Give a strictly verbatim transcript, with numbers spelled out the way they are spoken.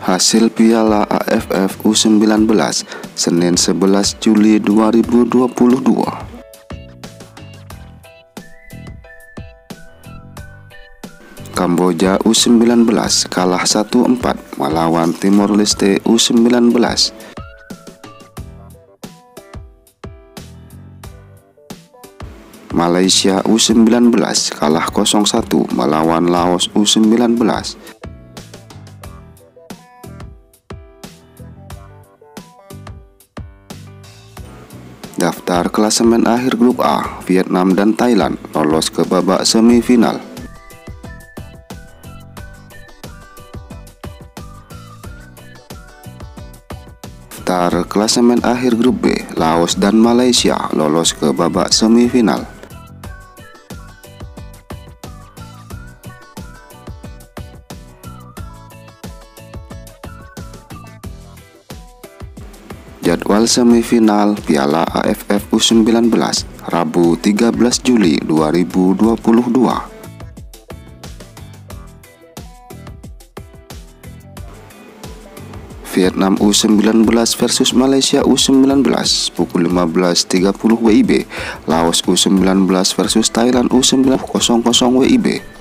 Hasil Piala A F F U sembilan belas Senin sebelas Juli dua ribu dua puluh dua. Kamboja U sembilan belas kalah satu empat melawan Timor Leste U sembilan belas. Malaysia U sembilan belas kalah nol satu melawan Laos U sembilan belas. Daftar klasemen akhir grup A, Vietnam dan Thailand lolos ke babak semifinal. Daftar klasemen akhir grup B, Laos dan Malaysia lolos ke babak semifinal. Jadwal semifinal Piala A F F U sembilan belas Rabu tiga belas Juli dua ribu dua puluh dua. Vietnam U sembilan belas versus Malaysia U sembilan belas pukul lima belas tiga puluh W I B. Laos U sembilan belas versus Thailand U sembilan belas W I B.